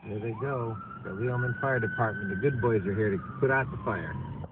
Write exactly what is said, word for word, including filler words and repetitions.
Here they go. The Lealman Fire Department. The good boys are here to put out the fire.